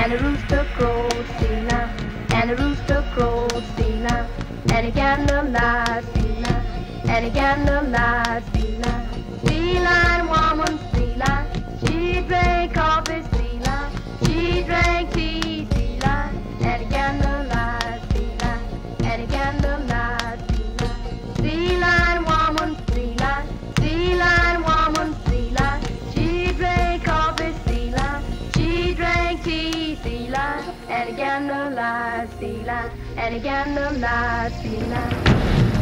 and a rooster crows, sea-la, and a rooster crows, sea-la, and a gander lies, sea-la, and a gander lies, sea-la. Sea-line woman, sea-la, she drank coffee, sea-la, she drank tea, sea-la, and a gander lies, sea-la, and a gander lies, sea-la. Sea-line woman, sea-la, sea-line woman, sea-la, she drank coffee, sea-la, she drank tea, sea-la, and a gander lies, sea-la, and a gander lies, sea-la.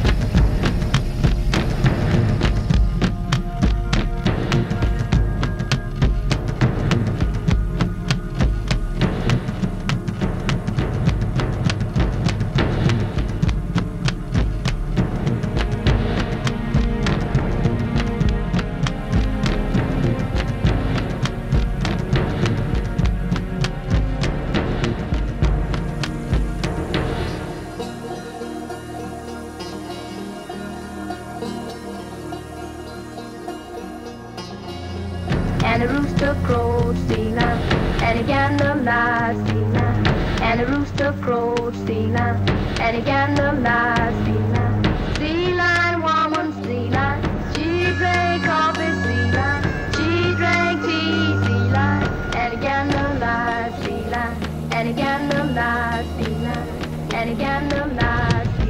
And a rooster crows, sea-la, and a gander lies, sea-la, and a rooster crows, sea-la, and a gander lies, sea-la. Sea-line woman, sea-la, she drank coffee, sea-la, she drank tea, sea-la, and a gander lies, sea-la, and a gander lies, sea-la, and a gander lies, sea-la.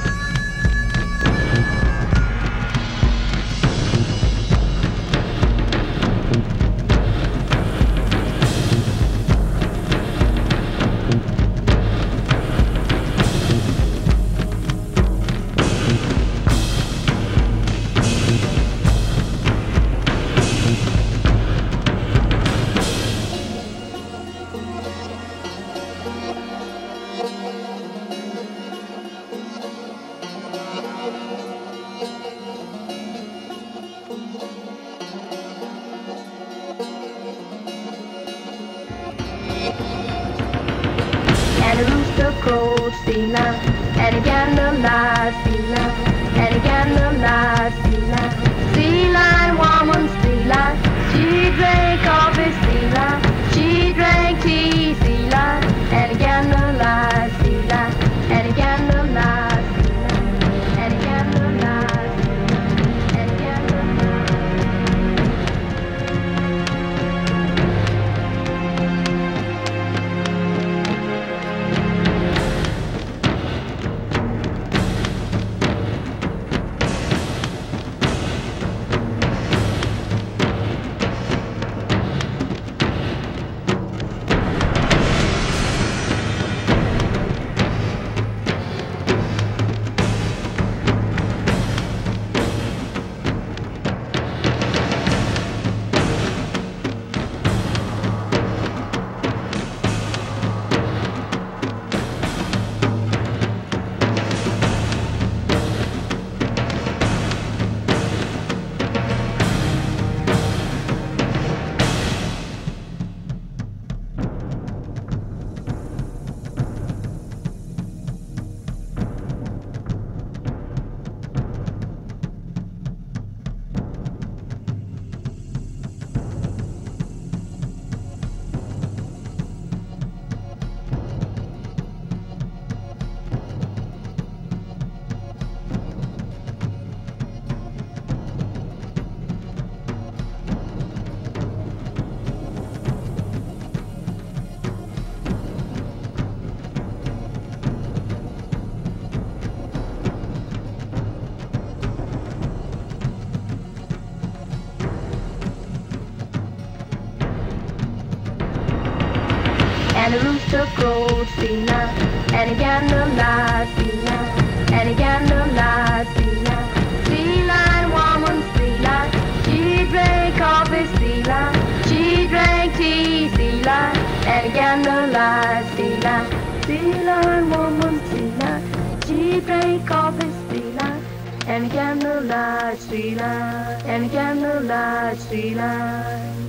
And a rooster crows, sea-la, and a gander lies, sea-la, and a gander lies, sea-la. Sea-line woman, sea-la, she drank coffee, sea-la, she drank tea, sea-la, and a gander lies, sea-la, and a gander lies, sea-la, and a gander lies, sea-la, and a gander lies. And a rooster crows, sea-la, and a gander lies, sea-la, and a gander lies, sea-la. Sea-line woman, sea-la, she drank coffee, sea-la, she drank tea, sea-la, and a gander lies, sea-la. Sea-line woman, sea-la, she drank coffee, sea-la, and a gander lies, sea-la, and a gander lies, sea-la.